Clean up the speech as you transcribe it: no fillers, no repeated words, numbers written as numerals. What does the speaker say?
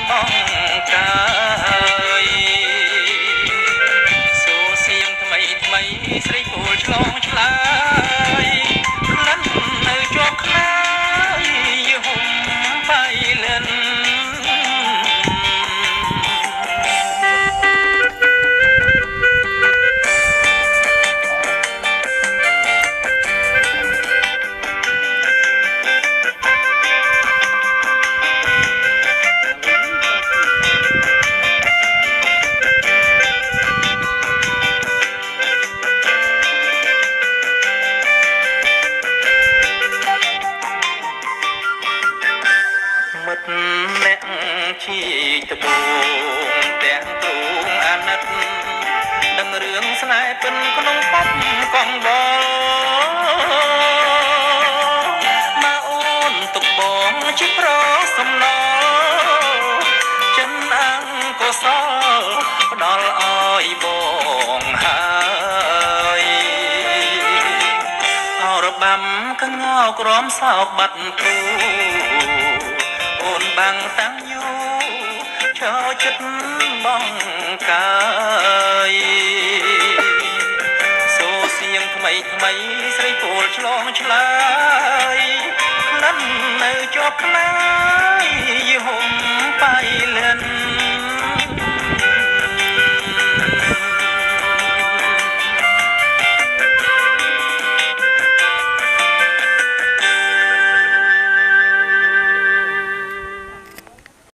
បងកាយសូសៀងថ្មីថ្មីស្រីគោលឆ្លងឆ្លើយក្លិននៅជាប់ខ្នើយយហុំបៃលិនមិត្តអ្នកជីតបងទាំងទូងអាណិតដឹងរឿងស្នេហ៍ពិនក្នុងបបកងបលមកអូនទុកបងជាប្រសំណចិនអង្គសលផ្ដល់ឲ្យបងហើយអរបាំកងោក្រមសោកបាត់គូអូនបាំងតាំងយូរចូលចិត្តបងកាយសូសៀងថ្មីថ្មីស្រីពោលឆ្លងឆ្លើយក្លិននៅជាប់ខ្នើយយហុំបៃលិន